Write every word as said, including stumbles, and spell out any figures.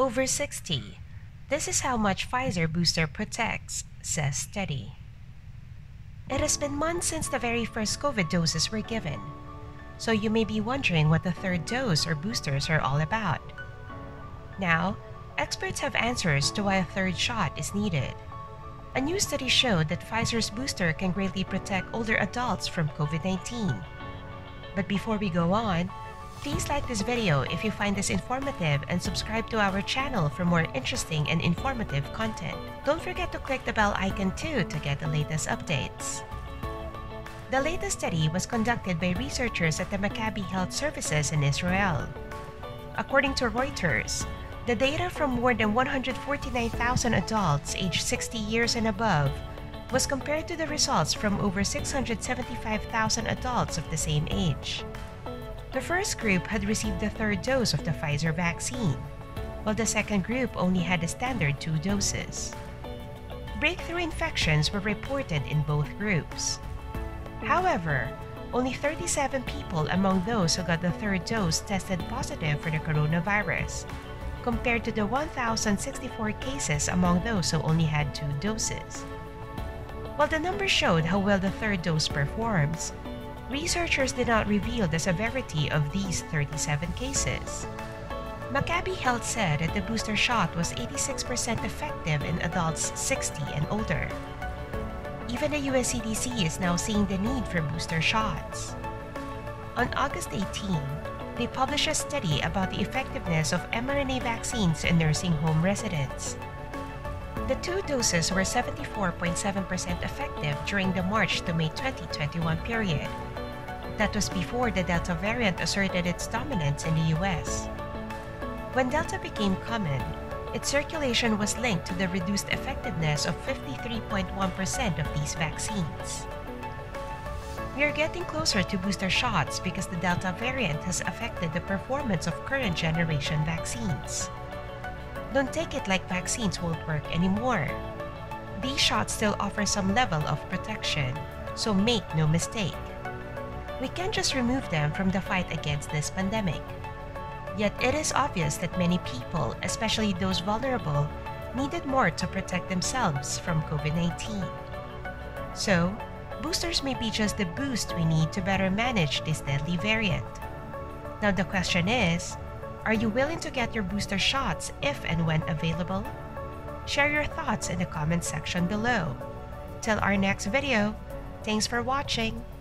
over sixty. This is how much Pfizer booster protects, says study. It has been months since the very first COVID doses were given, so you may be wondering what the third dose or boosters are all about. Now, experts have answers to why a third shot is needed. A new study showed that Pfizer's booster can greatly protect older adults from COVID nineteen. But before we go on, please like this video if you find this informative and subscribe to our channel for more interesting and informative content. Don't forget to click the bell icon too to get the latest updates. The latest study was conducted by researchers at the Maccabi Health Services in Israel. According to Reuters, the data from more than one hundred forty-nine thousand adults aged sixty years and above was compared to the results from over six hundred seventy-five thousand adults of the same age. The first group had received the third dose of the Pfizer vaccine, while the second group only had a standard two doses. Breakthrough infections were reported in both groups. However, only thirty-seven people among those who got the third dose tested positive for the coronavirus, compared to the one thousand sixty-four cases among those who only had two doses. While the numbers showed how well the third dose performs, researchers did not reveal the severity of these thirty-seven cases. Maccabi Health said that the booster shot was eighty-six percent effective in adults sixty and older. Even the U S C D C is now seeing the need for booster shots. On August eighteenth, they published a study about the effectiveness of mRNA vaccines in nursing home residents. The two doses were seventy-four point seven percent effective during the March to May twenty twenty-one period. That was before the Delta variant asserted its dominance in the U S. When Delta became common, its circulation was linked to the reduced effectiveness of fifty-three point one percent of these vaccines. We are getting closer to booster shots because the Delta variant has affected the performance of current generation vaccines. Don't take it like vaccines won't work anymore. These shots still offer some level of protection, so make no mistake. We can't just remove them from the fight against this pandemic. Yet it is obvious that many people, especially those vulnerable, needed more to protect themselves from COVID nineteen. So, boosters may be just the boost we need to better manage this deadly variant. Now the question is, are you willing to get your booster shots if and when available? Share your thoughts in the comment section below. Till our next video, thanks for watching!